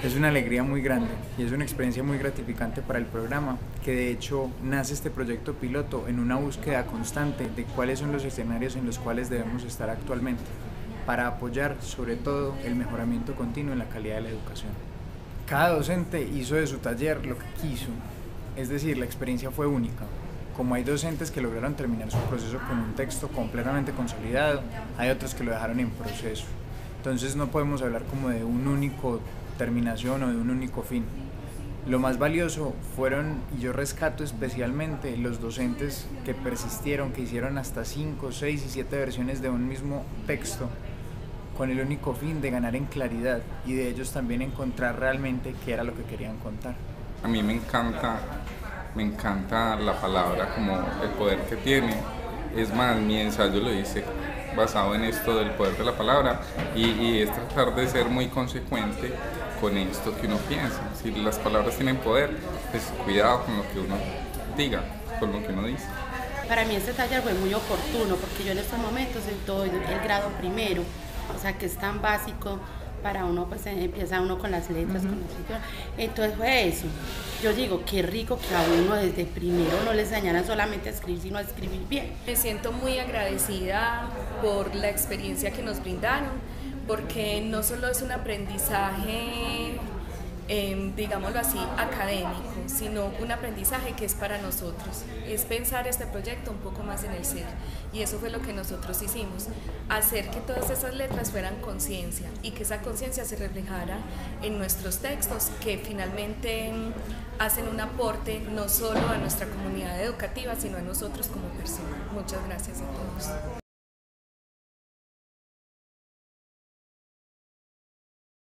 Es una alegría muy grande y es una experiencia muy gratificante para el programa, que de hecho nace este proyecto piloto en una búsqueda constante de cuáles son los escenarios en los cuales debemos estar actualmente, para apoyar sobre todo el mejoramiento continuo en la calidad de la educación. Cada docente hizo de su taller lo que quiso, es decir, la experiencia fue única. Como hay docentes que lograron terminar su proceso con un texto completamente consolidado, hay otros que lo dejaron en proceso. Entonces no podemos hablar como de un único terminación o de un único fin. Lo más valioso fueron, y yo rescato especialmente, los docentes que persistieron, que hicieron hasta 5, 6 y 7 versiones de un mismo texto, con el único fin de ganar en claridad y de ellos también encontrar realmente qué era lo que querían contar. A mí me encanta la palabra como el poder que tiene. Es más, mi ensayo lo hice basado en esto del poder de la palabra y es tratar de ser muy consecuente con esto que uno piensa. Si las palabras tienen poder, pues cuidado con lo que uno diga, con lo que uno dice. Para mí este taller fue muy oportuno porque yo en estos momentos doy el grado primero, o sea que es tan básico para uno, pues empieza uno con las letras, con los idiomas. Entonces fue eso. Yo digo, qué rico que a uno desde primero no les enseñaran solamente a escribir, sino a escribir bien. Me siento muy agradecida por la experiencia que nos brindaron, porque no solo es un aprendizaje, digámoslo así, académico, sino un aprendizaje que es para nosotros, es pensar este proyecto un poco más en el ser, y eso fue lo que nosotros hicimos, hacer que todas esas letras fueran conciencia y que esa conciencia se reflejara en nuestros textos, que finalmente hacen un aporte no solo a nuestra comunidad educativa, sino a nosotros como personas. Muchas gracias a todos.